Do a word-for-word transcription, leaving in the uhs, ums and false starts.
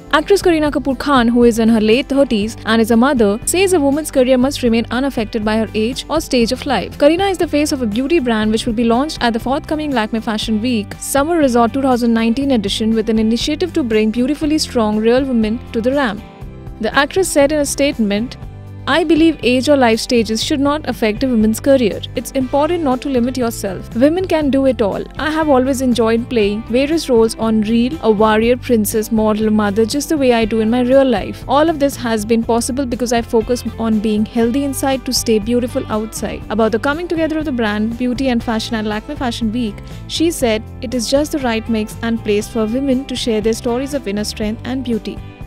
Actress Kareena Kapoor Khan, who is in her late thirties and is a mother, says a woman's career must remain unaffected by her age or stage of life. Kareena is the face of a beauty brand which will be launched at the forthcoming Lakme Fashion Week Summer Resort twenty nineteen edition with an initiative to bring beautifully strong real women to the ramp. The actress said in a statement, "I believe age or life stages should not affect a woman's career. It's important not to limit yourself. Women can do it all. I have always enjoyed playing various roles on reel, a warrior, princess, model, mother, just the way I do in my real life. All of this has been possible because I focus on being healthy inside to stay beautiful outside." About the coming together of the brand, beauty and fashion at Lakme Fashion Week, she said, "It is just the right mix and place for women to share their stories of inner strength and beauty."